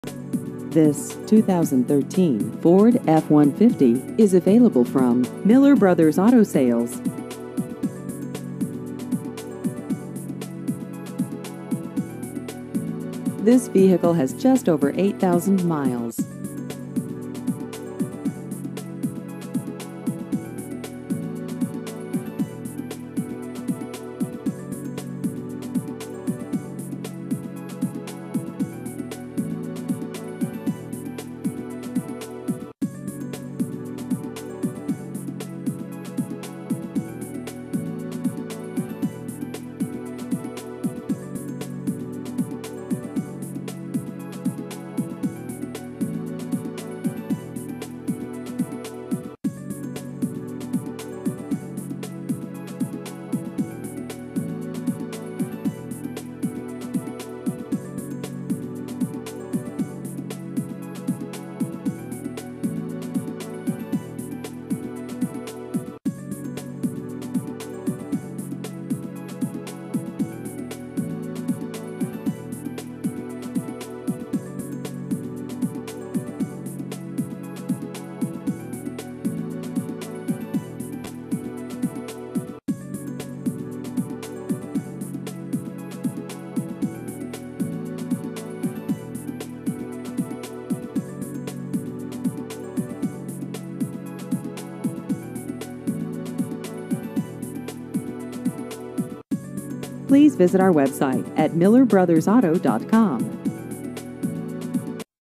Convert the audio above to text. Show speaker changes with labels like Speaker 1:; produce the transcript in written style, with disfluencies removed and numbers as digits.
Speaker 1: This 2013 Ford F-150 is available from Miller Brothers Auto Sales. This vehicle has just over 8,000 miles. Please visit our website at millerbrothersauto.com.